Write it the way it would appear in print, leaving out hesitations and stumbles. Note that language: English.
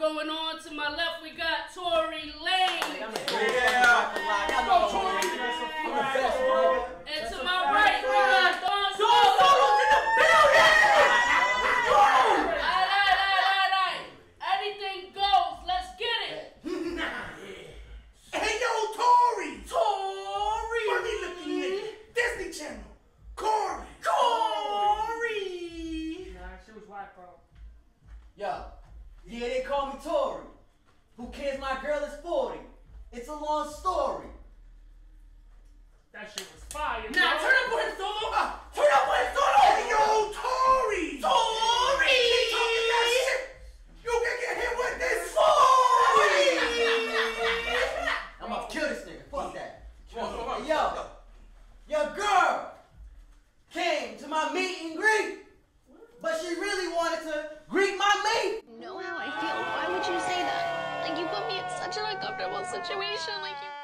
going on? To my left, we got Tory Lane. Yeah. Go, Tory. And to my right, we got Don Solo's in the building! Alright. Anything goes. Let's get it. Hey, yo, Tory! Funny looking nigga. Disney Channel. Corey! Nah, she was white, bro. Yo, yeah, they call me Tory. Who cares? My girl is 40. It's a long story. That shit was fire. Now turn up on him, Solo! Turn up on him, Solo! Hey, yo, Tory! Tory! He talking that shit! You can get hit with this Tory! I'm about to kill this nigga. Fuck that. Hey, yo, your girl came to my meet and greet, but she really wanted to greet my mate. You know how I feel. Why would you say that? Like, you put me in such an uncomfortable situation. Like, you